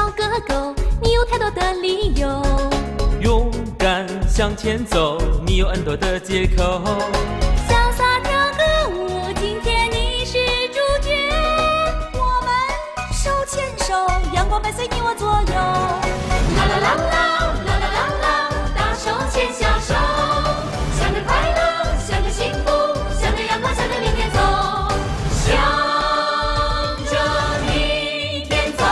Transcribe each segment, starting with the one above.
个够，你有太多的理由。 勇敢向前走，你有 N 多的借口。 潇洒跳个舞，今天你是主角。 我们手牵手，阳光伴随你我左右。 啦啦啦啦啦啦啦啦，大手牵小手，向着快乐，向着幸福，向着阳光，向着明天走，向着明天走。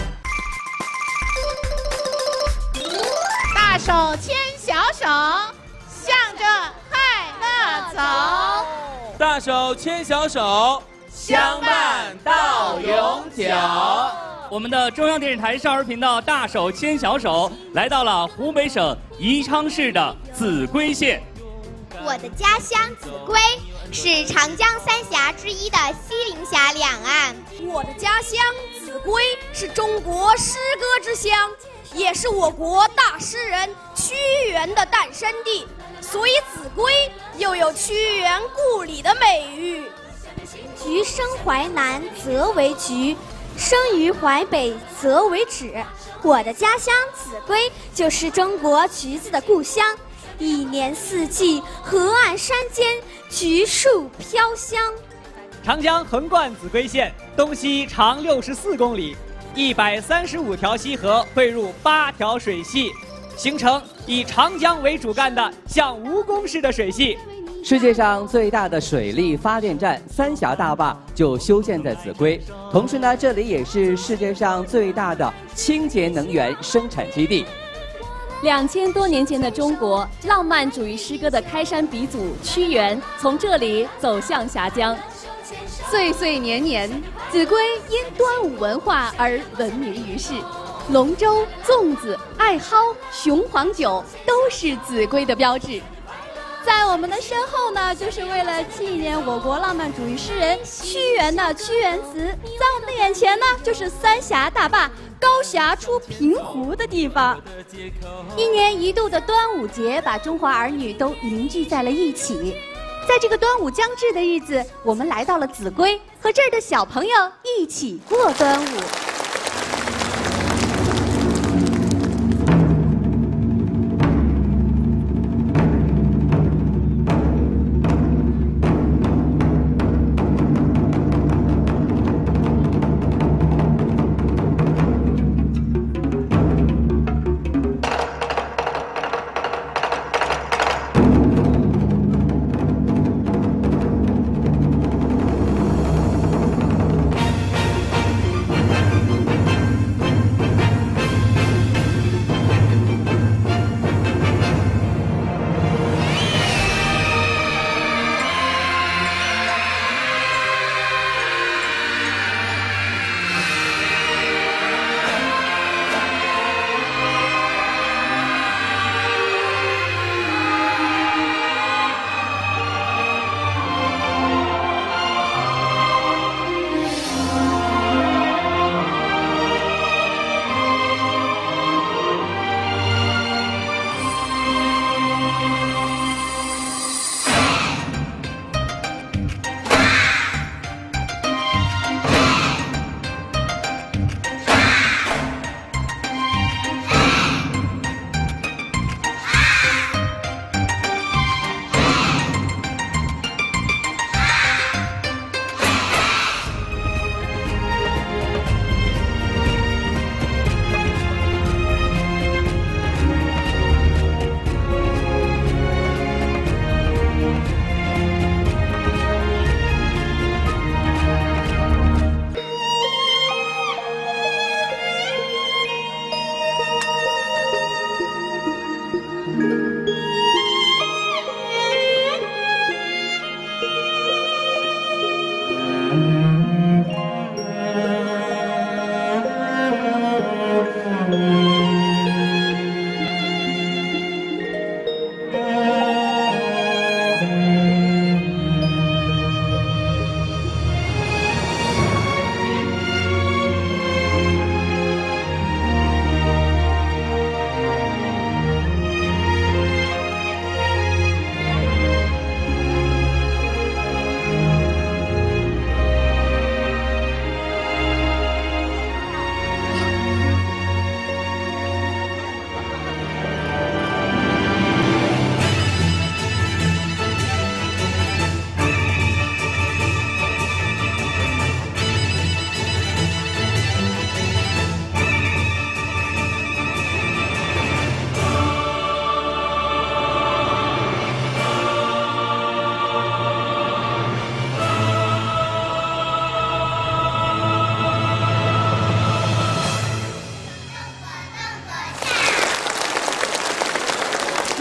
大手牵小手，向着快乐走。 大手牵小手，相伴到永久。 我们的中央电视台少儿频道大手牵小手来到了湖北省宜昌市的秭归县。 我的家乡秭归是长江三峡之一的西陵峡两岸。 我的家乡秭归是中国诗歌之乡，也是我国大诗人屈原的诞生地，所以秭归又有屈原故里的美誉。 橘生淮南则为橘，生于淮北则为枳。我的家乡秭归就是中国橘子的故乡，一年四季河岸山间橘树飘香。 长江横贯秭归县，东西长64公里，135条溪河汇入8条水系，形成以长江为主干的像蜈蚣似的水系。 世界上最大的水力发电站三峡大坝就修建在秭归，同时呢，这里也是世界上最大的清洁能源生产基地。 2000多年前的中国，浪漫主义诗歌的开山鼻祖屈原从这里走向峡江。岁岁年年，秭归因端午文化而闻名于世。龙舟、粽子、艾蒿、雄黄酒都是秭归的标志。 在我们的身后呢，就是为了纪念我国浪漫主义诗人屈原的屈原祠。在我们的眼前呢，就是三峡大坝高峡出平湖的地方。 一年一度的端午节把中华儿女都凝聚在了一起。在这个端午将至的日子，我们来到了秭归，和这儿的小朋友一起过端午。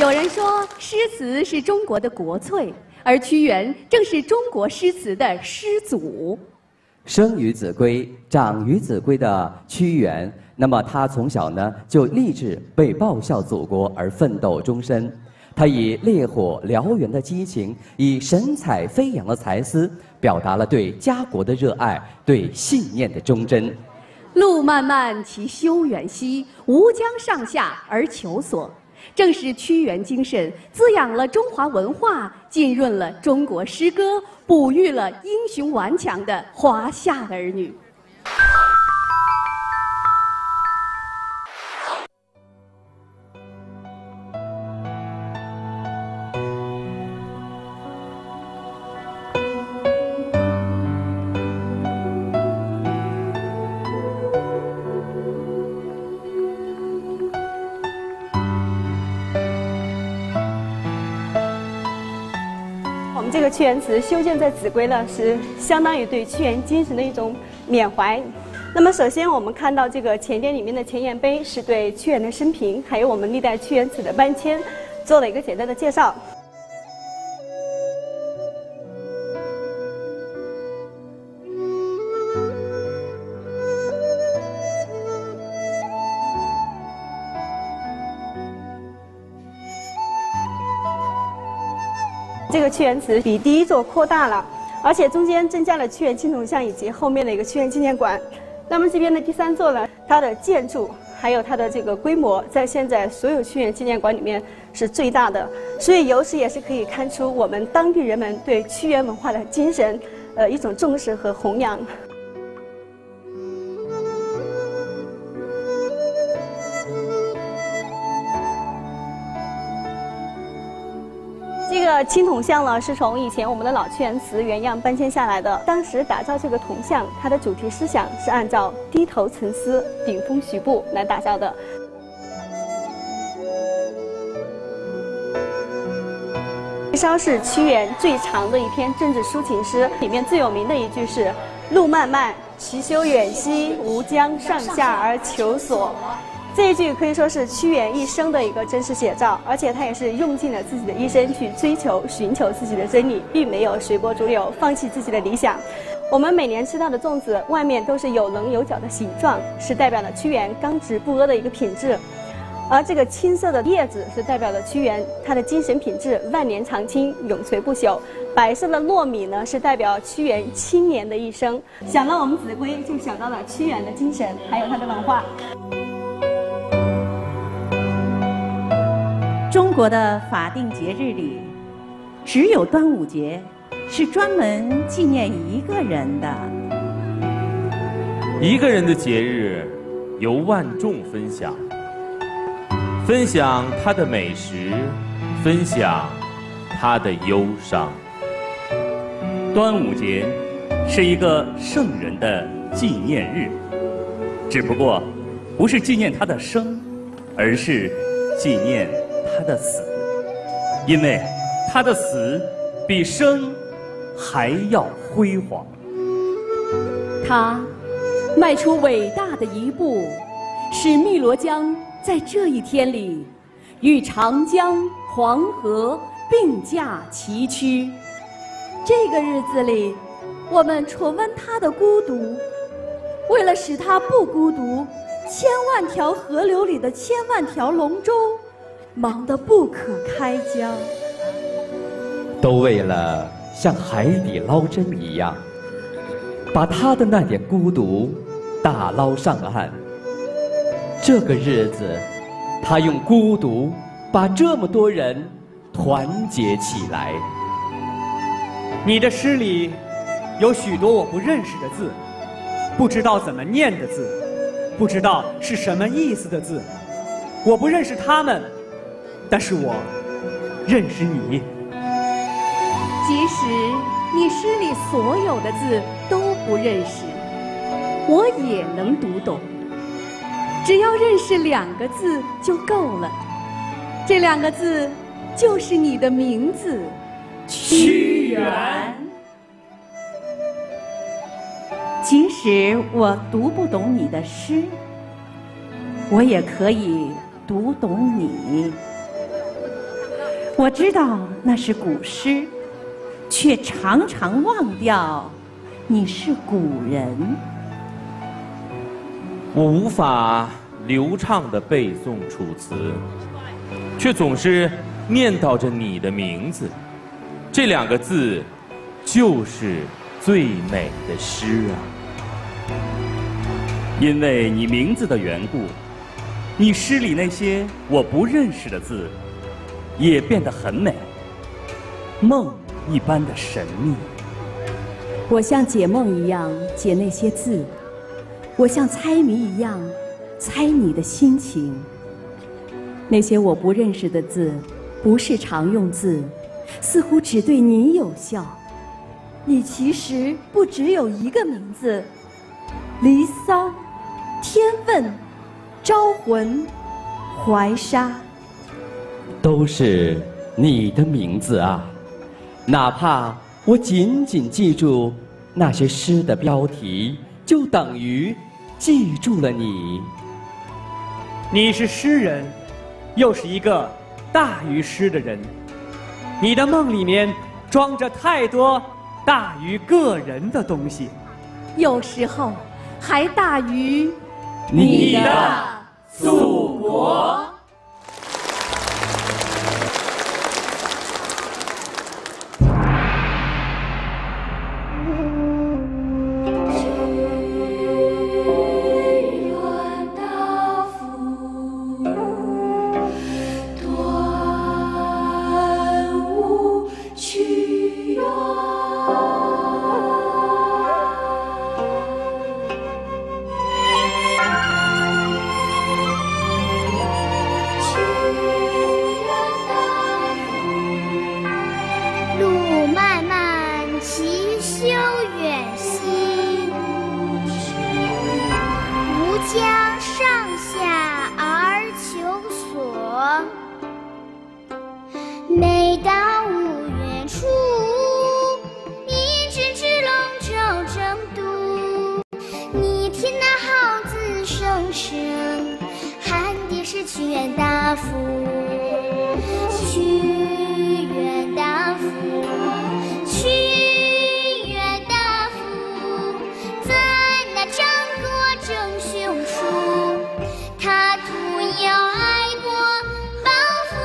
有人说诗词是中国的国粹，而屈原正是中国诗词的师祖。 生于秭归，长于秭归的屈原，那么他从小呢就立志为报效祖国而奋斗终身。他以烈火燎原的激情，以神采飞扬的才思，表达了对家国的热爱，对信念的忠贞。 路漫漫其修远兮，吾将上下而求索。正是屈原精神滋养了中华文化，浸润了中国诗歌，哺育了英雄顽强的华夏儿女。 这个屈原祠修建在秭归呢，是相当于对屈原精神的一种缅怀。那么，首先我们看到这个前殿里面的前言碑，是对屈原的生平，还有我们历代屈原祠的搬迁，做了一个简单的介绍。这个屈原祠比第一座扩大了，而且中间增加了屈原青铜像以及后面的一个屈原纪念馆。那么这边的第三座呢，它的建筑还有它的这个规模，在现在所有屈原纪念馆里面是最大的，所以由此也是可以看出我们当地人们对屈原文化的精神，一种重视和弘扬。这个青铜像呢，是从以前我们的老屈原祠原样搬迁下来的。当时打造这个铜像，它的主题思想是按照低头沉思、顶风徐步来打造的。这烧是屈原最长的一篇政治抒情诗，里面最有名的一句是“路漫漫其修远兮，吾将上下而求索”。这一句可以说是屈原一生的一个真实写照，而且他也是用尽了自己的一生去追求、寻求自己的真理，并没有随波逐流，放弃自己的理想。我们每年吃到的粽子外面都是有棱有角的形状，是代表了屈原刚直不阿的一个品质。而这个青色的叶子是代表了屈原他的精神品质万年长青、永垂不朽。白色的糯米呢，是代表屈原青年的一生。想到我们秭归，就想到了屈原的精神，还有他的文化。 中国的法定节日里，只有端午节是专门纪念一个人的。 一个人的节日由万众分享，分享他的美食，分享他的忧伤。 端午节是一个圣人的纪念日，只不过不是纪念他的生，而是纪念他的死，因为他的死比生还要辉煌。 他迈出伟大的一步，使汨罗江在这一天里与长江、黄河并驾齐驱。这个日子里，我们重温他的孤独，为了使他不孤独，千万条河流里的千万条龙舟忙得不可开交， 都为了像海底捞针一样，把他的那点孤独打捞上岸。这个日子，他用孤独把这么多人团结起来。 你的诗里有许多我不认识的字，不知道怎么念的字，不知道是什么意思的字。我不认识他们，但是我认识你。 即使你诗里所有的字都不认识，我也能读懂。只要认识2个字就够了，这2个字就是你的名字，屈原。 即使我读不懂你的诗，我也可以读懂你。 我知道那是古诗，却常常忘掉你是古人。 我无法流畅地背诵楚辞，却总是念叨着你的名字。这2个字，就是最美的诗啊！ 因为你名字的缘故，你诗里那些我不认识的字，也变得很美，梦一般的神秘。 我像解梦一样解那些字，我像猜谜一样猜你的心情。那些我不认识的字，不是常用字，似乎只对你有效。 你其实不只有一个名字，离骚、天问、招魂、怀沙， 都是你的名字啊！哪怕我仅仅记住那些诗的标题，就等于记住了你。 你是诗人，又是一个大于诗的人。你的梦里面装着太多大于个人的东西， 有时候还大于你的祖国。 每到五月初，一只只龙舟争渡。你听那号子声声，喊的是屈原大夫，屈原大夫，屈原大夫，在那张国争雄处，他徒有爱国抱负。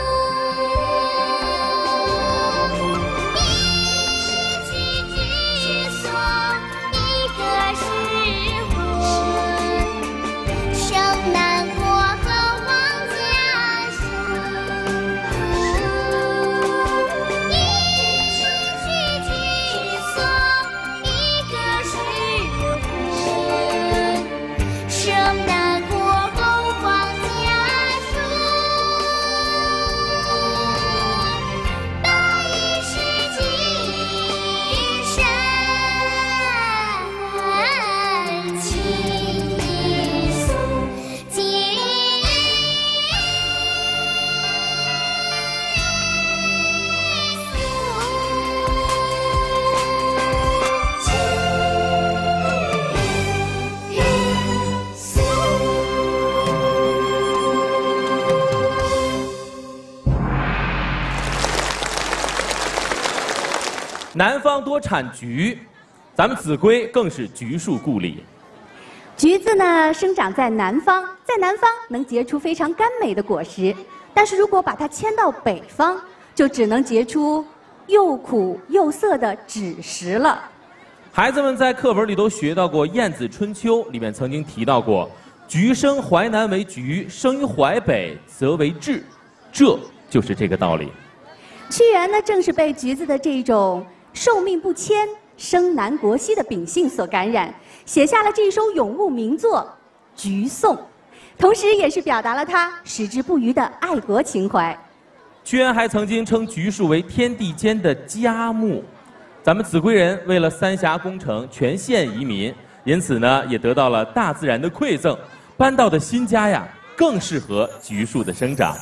南方多产橘，咱们秭归更是橘树故里。 橘子呢，生长在南方，在南方能结出非常甘美的果实，但是如果把它迁到北方，就只能结出又苦又涩的枳实了。 孩子们在课本里都学到过《晏子春秋》，里面曾经提到过“橘生淮南为橘，生于淮北则为枳”，这就是这个道理。 屈原呢，正是被橘子的这种寿命不迁、生南国西的秉性所感染，写下了这首咏物名作《橘颂》，同时也是表达了他矢志不渝的爱国情怀。 屈原还曾经称橘树为天地间的佳木。咱们秭归人为了三峡工程全县移民，因此呢也得到了大自然的馈赠，搬到的新家呀更适合橘树的生长。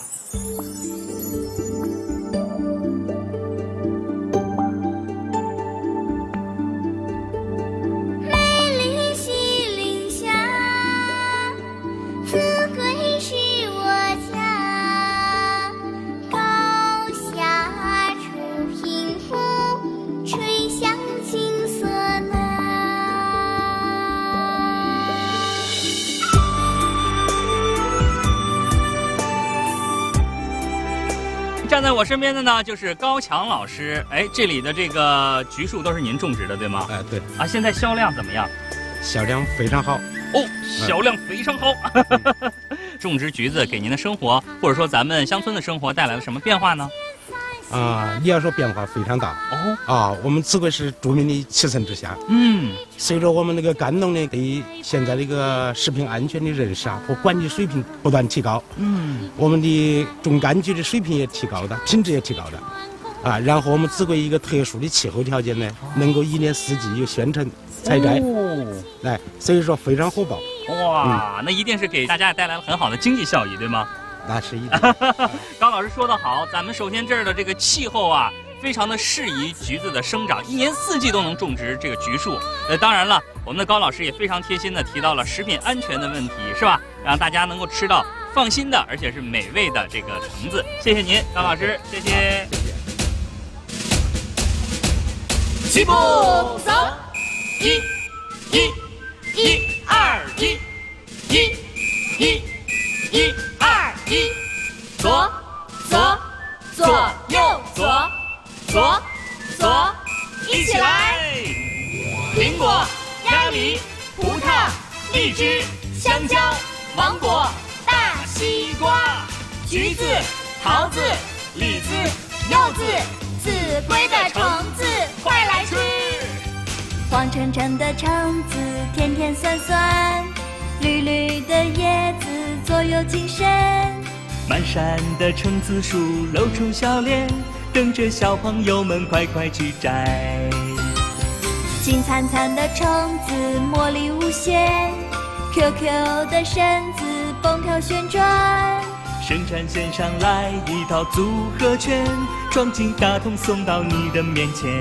秭归是我家，高峡站在我身边的呢，就是高强老师。哎，这里的这个橘树都是您种植的，对吗？ 哎，对。 啊，现在销量怎么样？ 销量非常好。 哦，销量非常好。种植橘子给您的生活，或者说咱们乡村的生活带来了什么变化呢？ 你要说变化非常大我们秭归是著名的7城之乡。随着我们那个甘农呢对现在这个食品安全的认识和管理水平不断提高，我们的种柑橘的水平也提高的，品质也提高的，然后我们秭归一个特殊的气候条件呢，能够1年4季有宣城采摘，所以说非常火爆。 哇，那一定是给大家带来了很好的经济效益，对吗？ 那是一定。 高老师说得好，咱们首先这儿的这个气候啊，非常的适宜橘子的生长，1年4季都能种植这个橘树。当然了，我们的高老师也非常贴心的提到了食品安全的问题，是吧？让大家能够吃到放心的，而且是美味的这个橙子。谢谢您，高老师，谢谢。起步走，1、2、1、2、1，左左左右左左左，一起来！苹果、鸭梨、葡萄、荔枝、香蕉、芒果、大西瓜、橘子、桃子、李子、柚子、 秭归的橙子，快来吃！黄澄澄的橙子，甜甜酸酸，绿绿的叶子左右精神。 满山的橙子树露出笑脸，等着小朋友们快快去摘。 金灿灿的橙子魔力无限，QQ 的身子蹦跳旋转。 生产线上来一套组合拳，装进大桶送到你的面前。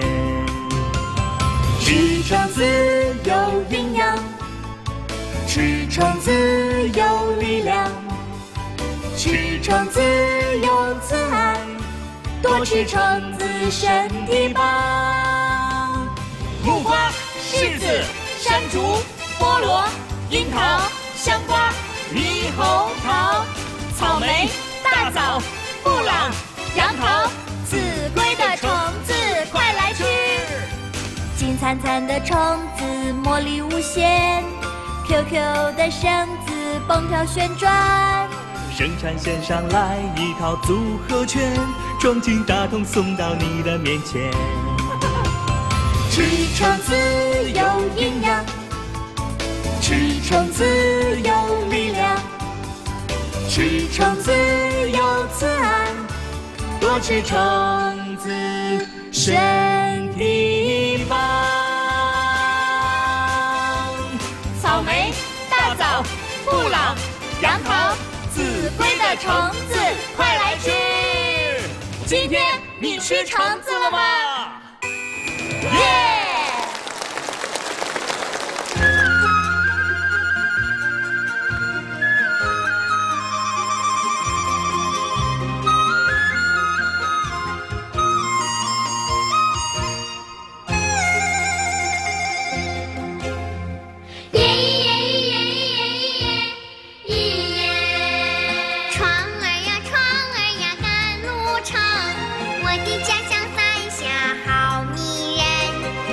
吃橙子有营养，吃橙子有力量，吃橙子有慈爱，多吃橙子身体棒。 木瓜、柿子、山竹、菠萝、樱桃、香瓜、猕猴桃、草莓、大枣、布朗、杨桃、 秭归的橙子，快来吃！金灿灿的橙子魔力无限，QQ 的身子蹦跳旋转。 生产线上来一套组合拳，装进大桶送到你的面前。 吃橙子有营养，吃橙子有力量，吃橙子有慈爱，多吃橙子身体棒。草莓、大枣、布朗、杨桃、秭归的橙子，快来吃！今天你吃橙子了吗？耶！ 我的家乡三峡好迷人。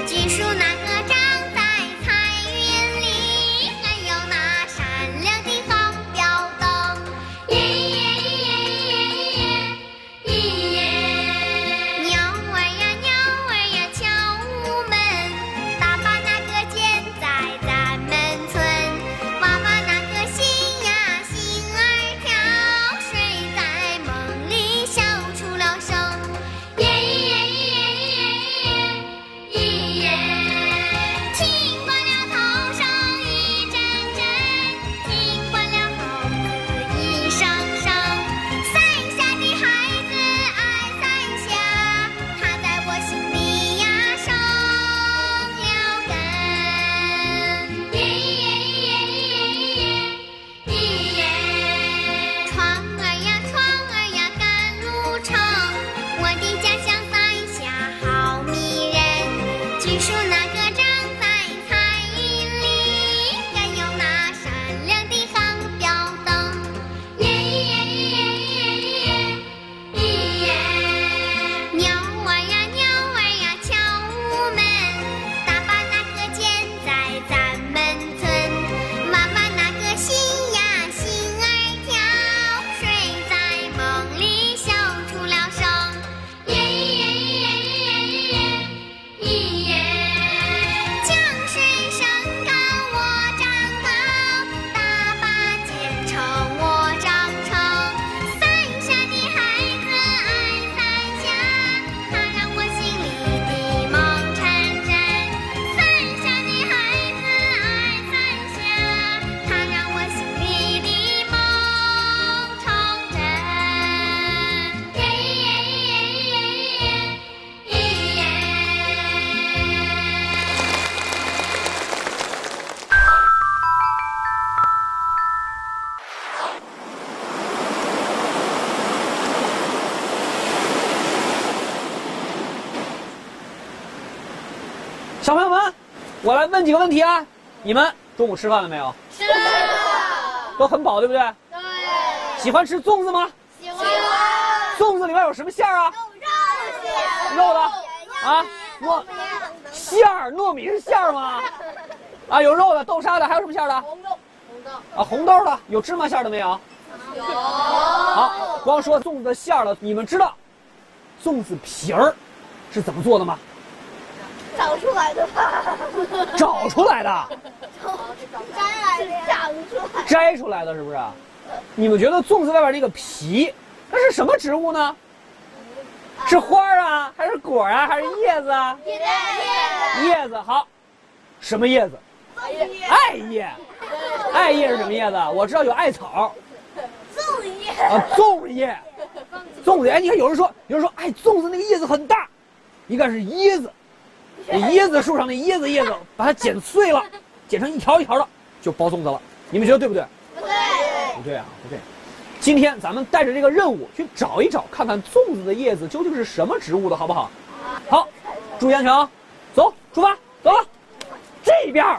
我来问几个问题啊，你们中午吃饭了没有？ 吃了。 都很饱，对不对？ 对。 喜欢吃粽子吗？ 喜欢。 粽子里面有什么馅儿啊？肉的。啊？馅儿，糯米是馅儿吗？啊，有肉的，豆沙的，还有什么馅儿的？红豆。啊，红豆的，有芝麻馅儿的没有？有。好，光说粽子的馅儿了，你们知道粽子皮儿是怎么做的吗？ 找出来的吧。 找出来的。 摘来的。长出来。 摘出来的是不是？你们觉得粽子外边这个皮，它是什么植物呢？是花啊，还是果啊，还是叶子啊？叶子。好，什么叶子？艾叶。艾叶是什么叶子？我知道有艾草。 粽叶。 啊，粽叶。粽子，哎，你看有人说，哎，粽子那个叶子很大，一看是椰子。椰子树上的椰子，把它剪碎了，剪成一条一条的，就包粽子了。你们觉得对不对？ 不对。 不对啊，不对。今天咱们带着这个任务去找一找，看看粽子的叶子究竟是什么植物的，好不好？好，注意安全啊！走，出发，走了。这边。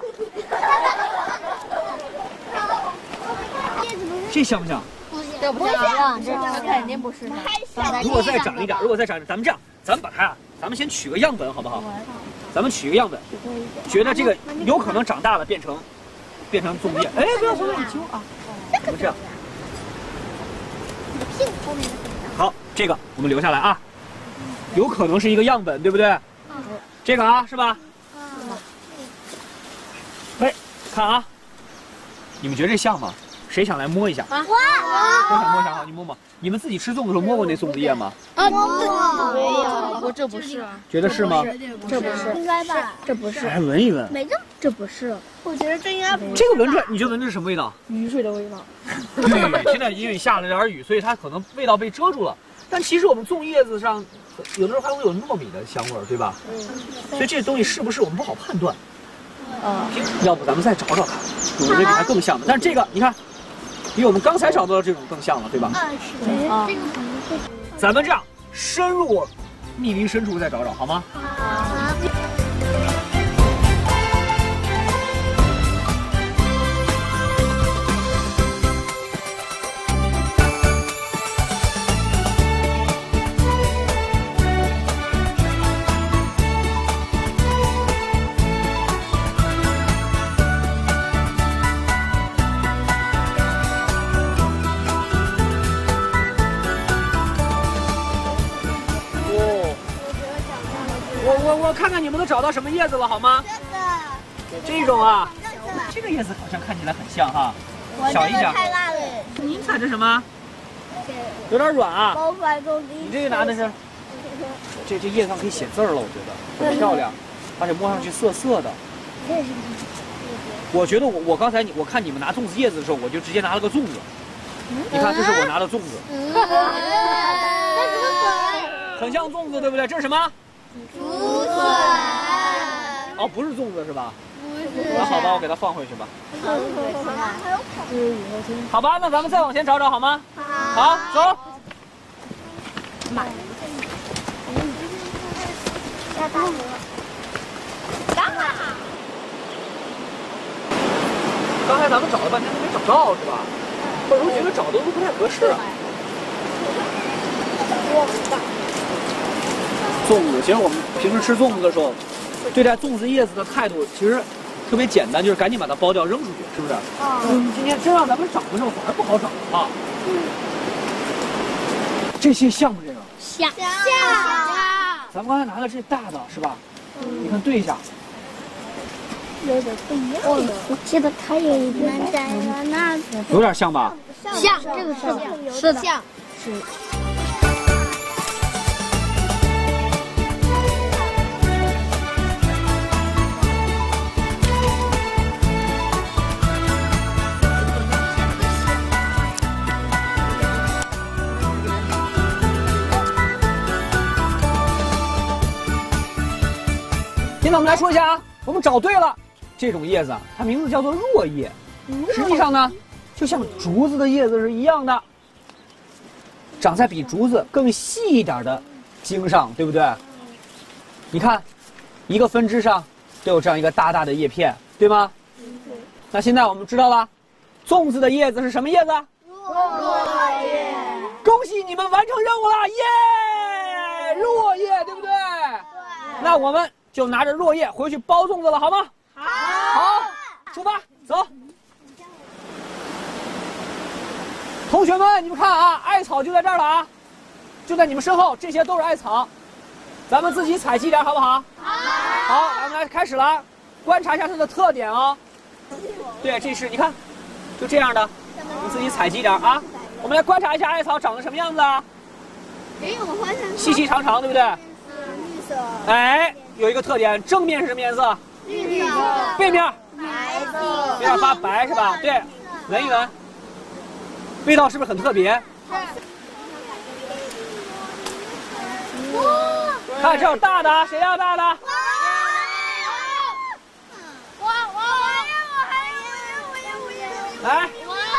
这像不像？ 不像，这肯定不是。 如果再长一点，咱们这样，咱们把它呀，咱们先取个样本，好不好？咱们取个样本，觉得这个有可能长大了变成粽叶。哎，不要从那里揪啊！我们这样。好，这个我们留下来啊，有可能是一个样本，对不对？这个啊，是吧？哎，看啊，你们觉得这像吗？谁想来摸一下？我想摸一下，好，你摸摸。你们自己吃粽子的时候摸过那粽子叶吗？ 摸过。没有，我这不是。 觉得是吗？ 这不是。应该吧？这不是。 来闻一闻。 没这不是。我觉得这应该不是。 这个闻着，你觉得闻着是什么味道？ 雨水的味道。 对，现在因为下了点雨，所以它可能味道被遮住了。但其实我们粽叶子上，有的时候还会有糯米的香味儿，对吧？所以这东西是不是我们不好判断。要不咱们再找找看，有没有比它更像的？但是这个你看，比我们刚才找到的这种更像了，对吧？ 是。 咱们这样深入密林深处再找找，好吗？ 好。 我看看你们都找到什么叶子了，好吗？这种啊，这个叶子好像看起来很像哈，小一点。 太辣了。 您看这什么？有点软啊。你这个拿的是？这叶子上可以写字了，我觉得很漂亮，而且摸上去涩涩的。我觉得我刚才我看你们拿粽子叶子的时候，我就直接拿了个粽子。你看，这是我拿的粽子。很像粽子，对不对？这是什么？ 竹笋。 哦，不是粽子是吧？不是。那好吧，我给它放回去吧。好吧，那咱们再往前找找好吗？好，走。刚才咱们找了半天都没找到，是吧？或者说觉得找的都不太合适。粽子，其实我们平时吃粽子的时候，对待粽子叶子的态度其实特别简单，就是赶紧把它剥掉扔出去，是不是？今天真让咱们找的时候反而不好找啊。这些像不这个？ 像。 咱们刚才拿的这大的是吧？你看对一下。 有点不一样。我记得它有一点有点像吧？ 像，这个是的，像。是。现在我们来说一下啊，我们找对了，这种叶子它名字叫做若叶，实际上呢，就像竹子的叶子是一样的，长在比竹子更细一点的茎上，对不对？你看，一个分支上都有这样一个大大的叶片，对吗？那现在我们知道了，粽子的叶子是什么叶子？ 落叶。 恭喜你们完成任务了，耶！落叶，对不对？对。那我们就拿着落叶回去包粽子了，好吗？好，出发，走。同学们，你们看啊，艾草就在这儿了啊，就在你们身后，这些都是艾草，咱们自己采集点，好不好？好，咱们来开始了，观察一下它的特点啊。对，这是你看，就这样的，你自己采集点啊。我们来观察一下艾草长得什么样子啊？细细长长，对不对？ 绿色。 哎，有一个特点，正面是什么颜色？ 绿色。 背面？ 白色。 有点发白是吧？对，闻一闻，味道是不是很特别？看这有大的，谁要大的？来，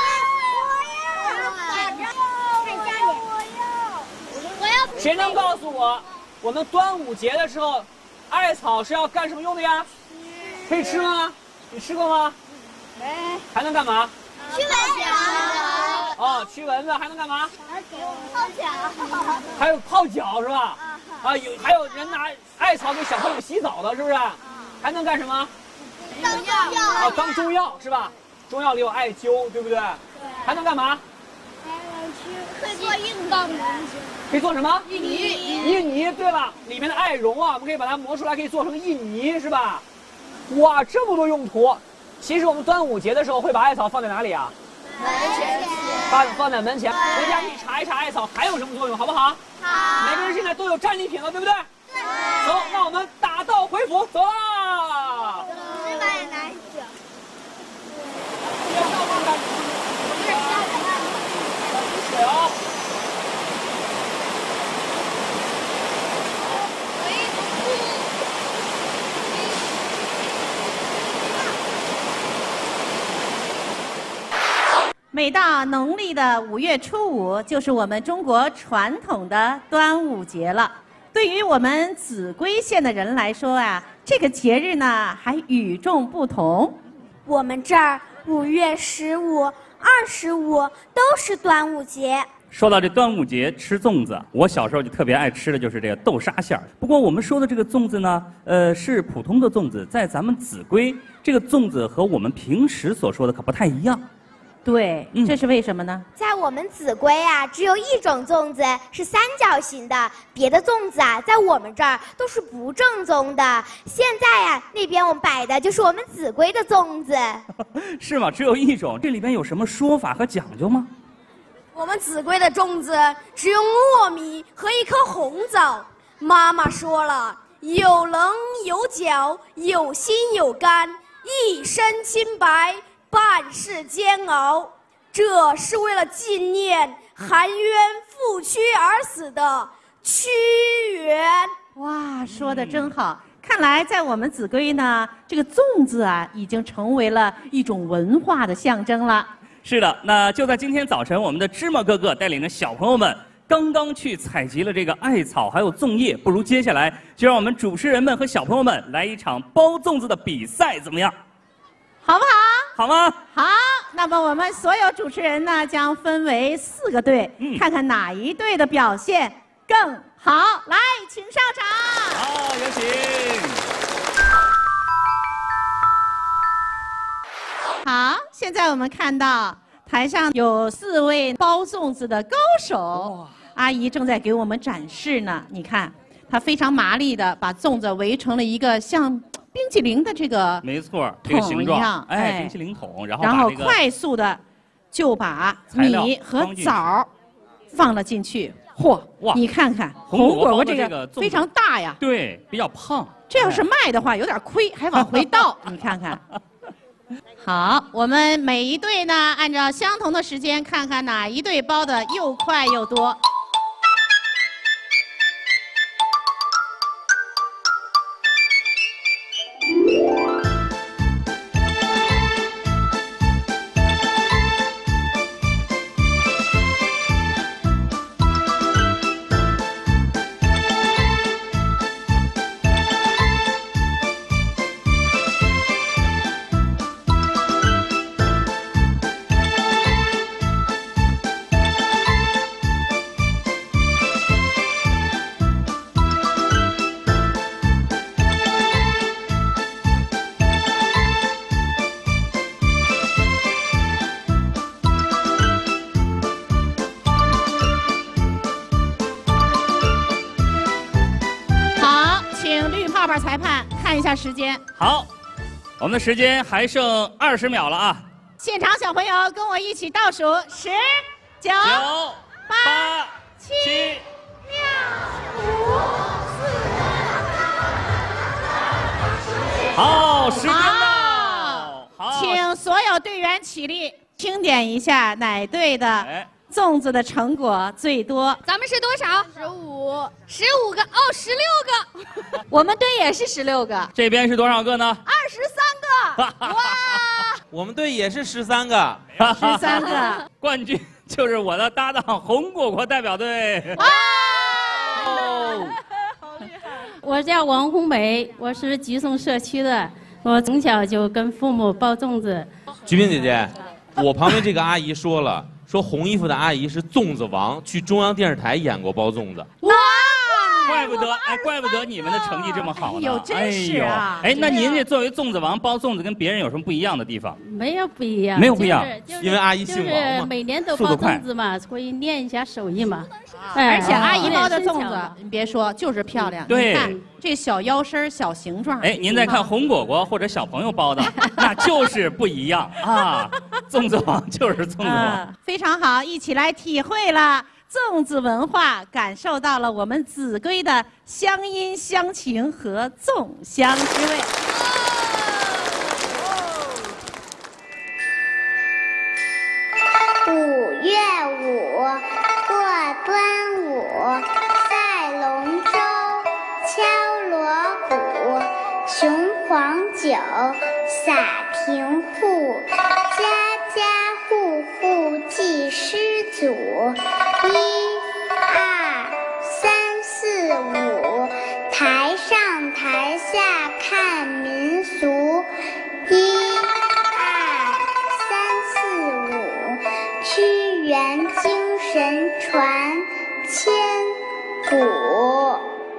谁能告诉我们端午节的时候，艾草是要干什么用的呀？可以吃吗？你吃过吗？没。还能干嘛？ 驱蚊子。 哦，驱蚊子还能干嘛？ 泡脚。 还有泡脚是吧？啊，还有人拿艾草给小朋友洗澡的，是不是？还能干什么？ 当中药。 啊，当中药是吧？中药里有艾灸，对不对？还能干嘛？ 可以做运动。 可以做什么？ 印泥。 印泥，对了，里面的艾绒啊，我们可以把它磨出来，可以做成印泥，是吧？哇，这么多用途！其实我们端午节的时候会把艾草放在哪里啊？ 门前。 放在门前，回家可以查一查艾草还有什么作用，好不好？好。每个人现在都有战利品了，对不对？对。走，那我们打道回府，走啊！ 这把也拿一个。 水啊！ 每到农历的5月初5，就是我们中国传统的端午节了。对于我们秭归县的人来说啊，这个节日呢还与众不同。 我们这儿5月15、25都是端午节。 说到这端午节吃粽子，我小时候就特别爱吃的就是这个豆沙馅儿。不过我们说的这个粽子呢，是普通的粽子，在咱们秭归这个粽子和我们平时所说的可不太一样。 对，这是为什么呢？ 在我们秭归啊，只有一种粽子是三角形的，别的粽子啊，在我们这儿都是不正宗的。现在啊，那边我们摆的就是我们秭归的粽子。 是吗？只有一种？这里边有什么说法和讲究吗？ 我们秭归的粽子只用糯米和一颗红枣。妈妈说了，有棱有角，有心有肝，一身清白，办事煎熬。这是为了纪念含冤负屈而死的屈原。 哇，说的真好！看来在我们秭归呢，这个粽子啊，已经成为了一种文化的象征了。 是的，那就在今天早晨，我们的芝麻哥哥带领着小朋友们刚刚去采集了这个艾草还有粽叶，不如接下来就让我们主持人们和小朋友们来一场包粽子的比赛，怎么样？ 好不好？ 好吗？ 好，那么我们所有主持人呢，将分为4个队，看看哪一队的表现更好。来，请上场。 好，有请。 好，现在我们看到台上有4位包粽子的高手，阿姨正在给我们展示呢。你看，她非常麻利的把粽子围成了一个像冰淇淋的这个没错，这个形状， 哎， 冰淇淋桶， 然后快速的就把米和枣放了进去。嚯，你看看红果果这个非常大呀， 对，比较胖。 这要是卖的话有点亏，还往回倒。你看看。好，我们每一队呢，按照相同的时间，看看哪一队包的又快又多。 板裁判看一下时间。 好，我们的时间还剩20秒了啊！ 现场小朋友跟我一起倒数：10、9、8、7、6、5、4。 好，时间到。好， 请所有队员起立，清点一下哪队的粽子的成果最多。 咱们是多少？15个哦，16个。 我们队也是16个。 这边是多少个呢 ？23个。哇！ 我们队也是13个。 13个。 冠军就是我的搭档红果果代表队。 哇！ 我叫王红梅，我是吉松社区的。我从小就跟父母包粽子。 菊萍姐姐，我旁边这个阿姨说了，说红衣服的阿姨是粽子王，去中央电视台演过包粽子。 哇！怪不得你们的成绩这么好呢。 有真是啊！ 哎，那您这作为粽子王包粽子，跟别人有什么不一样的地方？ 没有不一样， 没有不一样， 因为阿姨姓王嘛。 每年都包粽子嘛，会练一下手艺嘛。 而且阿姨包的粽子，你别说，就是漂亮。 对， 你看这小腰身、小形状。 哎，您再看红果果或者小朋友包的，那就是不一样啊！粽子王就是粽子王。 非常好，一起来体会了粽子文化，感受到了我们秭归的乡音乡情和粽香之味。 5月5过端午，赛龙舟，敲锣鼓，雄黄酒，洒平户，家家户户祭师祖。1、2、3、4、5，台上台下看民俗。1、2、3、4、5，屈原精神传千古。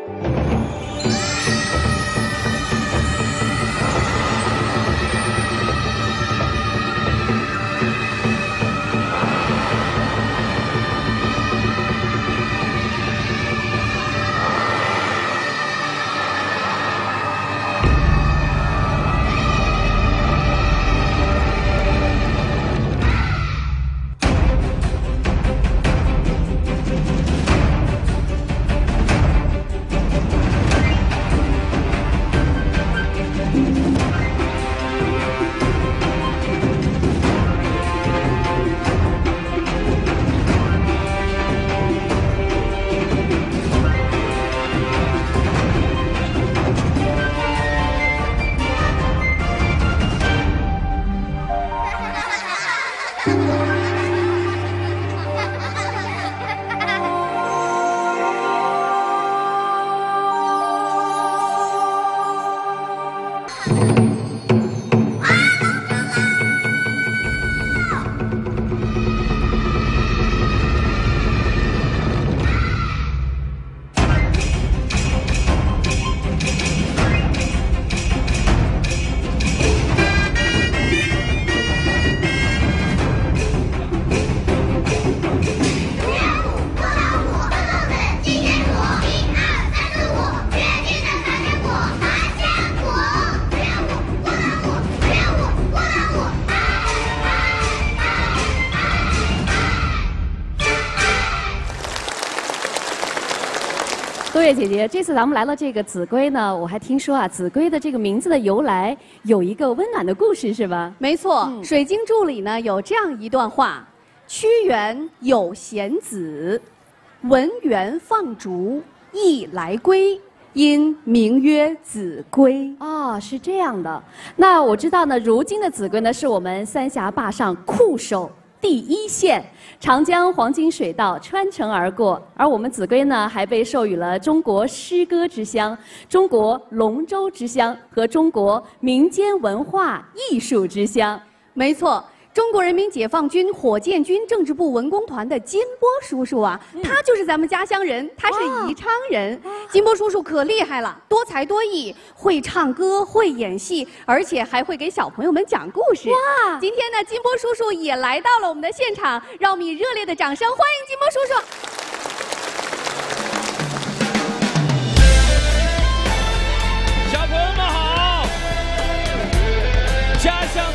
多月姐姐，这次咱们来了这个秭归呢，我还听说啊，秭归的这个名字的由来有一个温暖的故事，是吧？ 没错，水经注》里呢有这样一段话：屈原有贤子，闻猿放逐，亦来归，因名曰秭归。 哦，是这样的。那我知道呢，如今的秭归呢，是我们三峡坝上酷守第一线，长江黄金水道穿城而过，而我们秭归呢，还被授予了中国诗歌之乡、中国龙舟之乡和中国民间文化艺术之乡。 没错。中国人民解放军火箭军政治部文工团的金波叔叔啊，他就是咱们家乡人，他是宜昌人。金波叔叔可厉害了，多才多艺，会唱歌，会演戏，而且还会给小朋友们讲故事。哇！今天呢，金波叔叔也来到了我们的现场，让我们以热烈的掌声欢迎金波叔叔。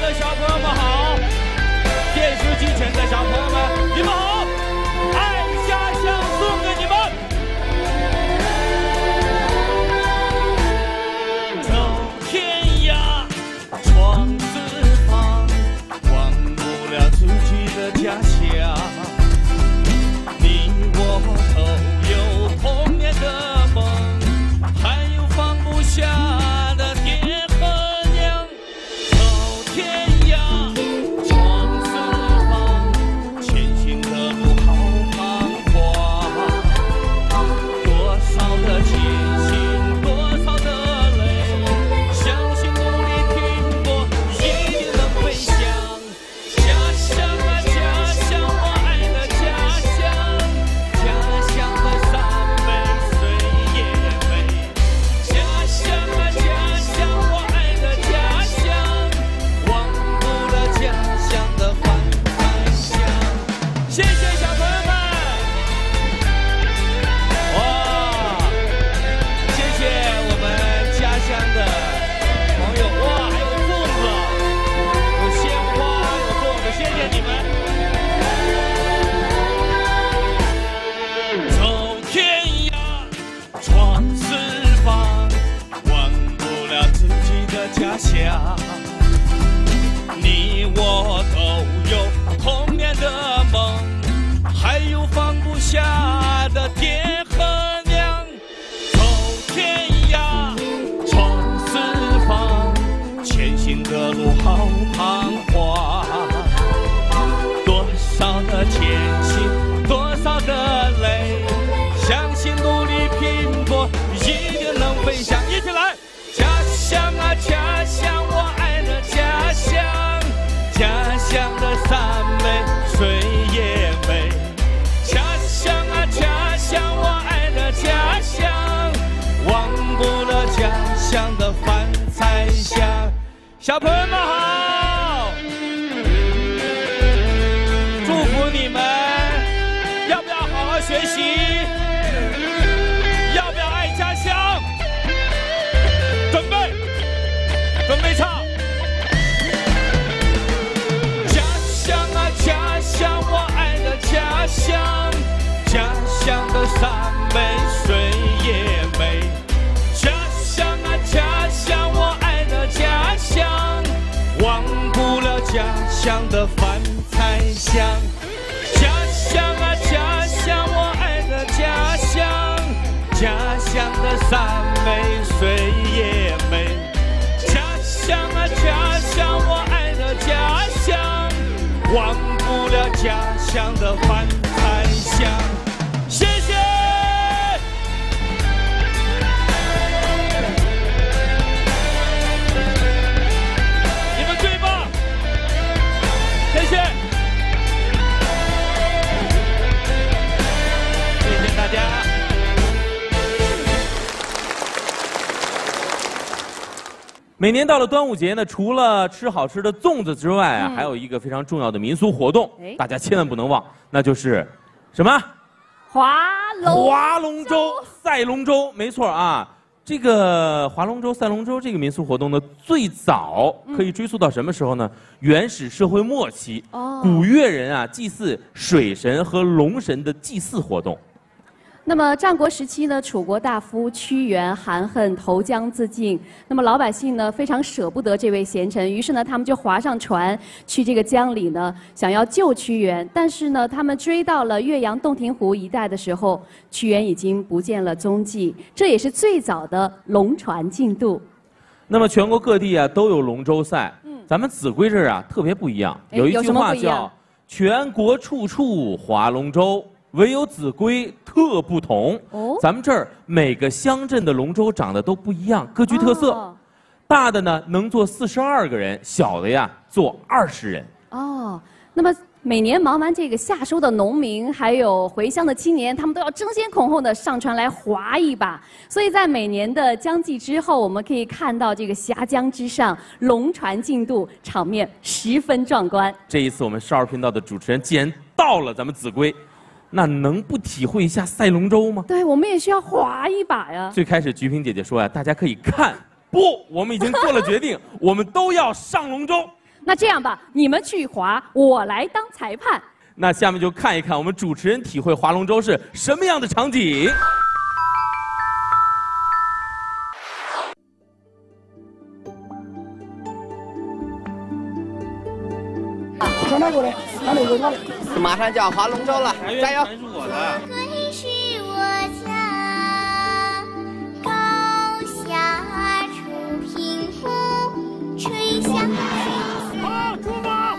的小朋友们好，电视机前的小朋友们，你们好，爱家乡送给你们。走天涯，闯四方，忘不了自己的家乡。你我都有童年的梦，还有放不下的爹和娘。走天涯，闯四方，前行的路好彷徨。多少的艰辛，多少的泪，相信努力拼搏，一定能飞翔。家乡啊家乡，我爱的家乡，家乡的山美水也美。家乡啊家乡，我爱的家乡，忘不了家乡的饭菜香。谢谢小朋友们！哇，谢谢我们家乡的朋友！哇，还有粽子，有鲜花，有粽子，谢谢你们！走天涯，闯四方，忘不了自己的家乡。你我都有童年的梦，还有放不下的爹和娘。走天涯，闯四方，前行的路好彷徨。多少的艰辛，多少的泪，相信努力拼搏，一定能飞翔。一起来！家乡啊家乡，我爱的家乡，家乡的山美水也美。家乡啊家乡，我爱的家乡，忘不了家乡的饭菜香。小朋友们好，祝福你们！要不要好好学习？要不要爱家乡？准备，准备唱。家乡啊家乡，我爱的家乡，家乡的山美水也美。家乡啊家乡，我爱的家乡，忘不了家乡的饭菜香。家乡啊家乡，我爱的家乡，家乡的山美水也美。家乡啊家乡，我爱的家乡，忘不了家乡的饭菜香。谢谢。你们最棒，谢谢，谢谢大家。 每年到了端午节呢，除了吃好吃的粽子之外啊，还有一个非常重要的民俗活动，大家千万不能忘，那就是什么？划龙舟、赛龙舟，没错啊。这个划龙舟、赛龙舟这个民俗活动呢，最早可以追溯到什么时候呢？原始社会末期，古越人啊祭祀水神和龙神的祭祀活动。 那么战国时期呢，楚国大夫屈原含恨投江自尽。那么老百姓呢非常舍不得这位贤臣，于是呢他们就划上船去这个江里呢，想要救屈原。但是呢，他们追到了岳阳洞庭湖一带的时候，屈原已经不见了踪迹。这也是最早的龙船竞渡。 那么全国各地啊都有龙舟赛，咱们秭归这儿啊特别不一样。有一句话叫“全国处处划龙舟”。唯有秭归特不同。咱们这儿每个乡镇的龙舟长得都不一样，各具特色。大的呢能坐42个人，小的呀坐20人。 那么每年忙完这个夏收的农民，还有回乡的青年，他们都要争先恐后的上船来划一把。所以在每年的江季之后，我们可以看到这个峡江之上龙船竞渡，场面十分壮观。 这一次我们少儿频道的主持人既然到了咱们秭归，那能不体会一下赛龙舟吗？ 对，我们也需要划一把呀。 最开始菊萍姐姐说呀，大家可以看，不，我们已经做了决定，我们都要上龙舟。 那这样吧，你们去划，我来当裁判。 那下面就看一看我们主持人体会划龙舟是什么样的场景。 上哪个嘞？上那个嘞？马上就要划龙舟了，加油！ 是我的。归是我家，高霞出平湖，吹响好，出发！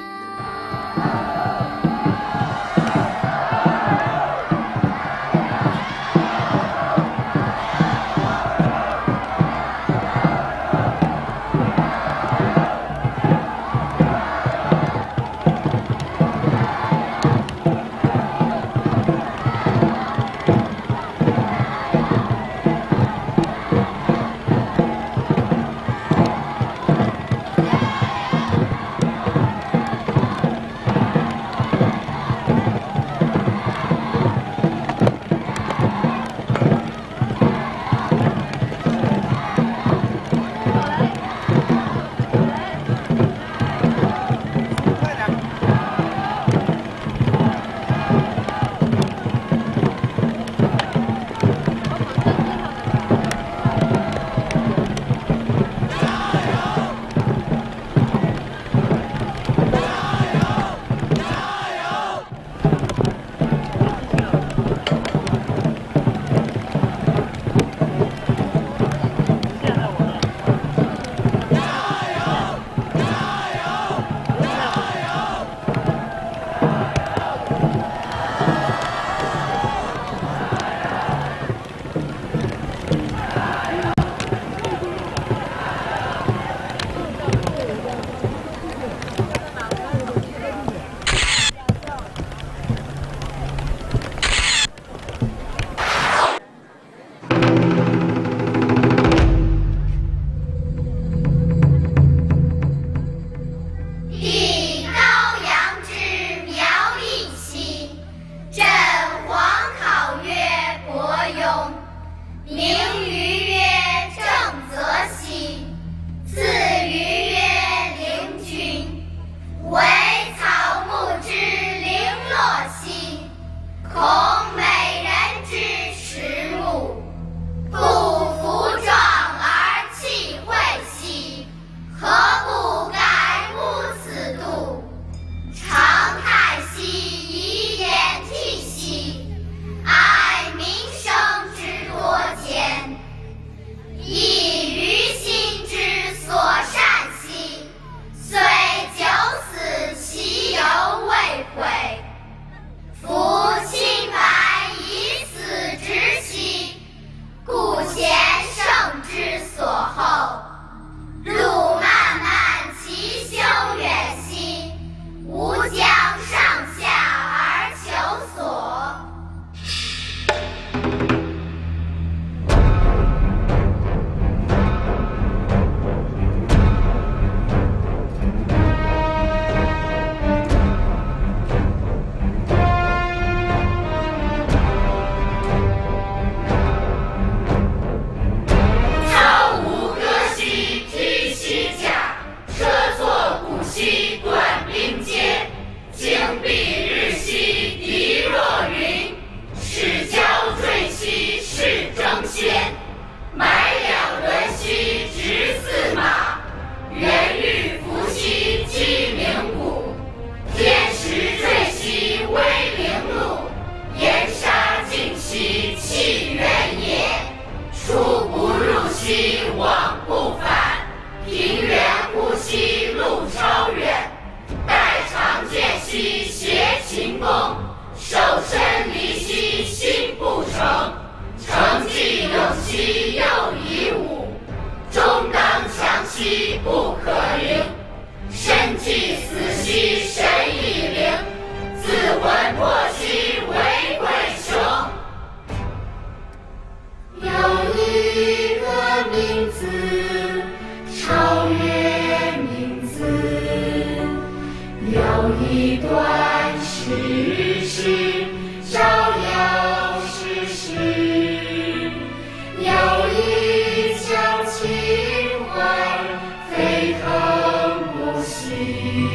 情怀沸腾不息。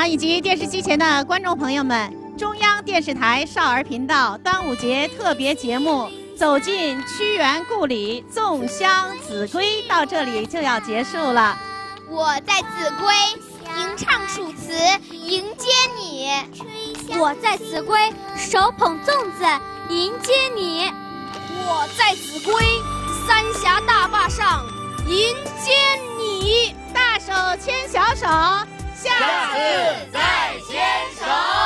以及电视机前的观众朋友们，中央电视台少儿频道端午节特别节目《走进屈原故里，粽香子规》到这里就要结束了。 我在秭归吟唱蜀词迎接你， 我在秭归手捧粽子迎接你， 我在秭归三峡大坝上迎接你， 大手牵小手，下次再牵手。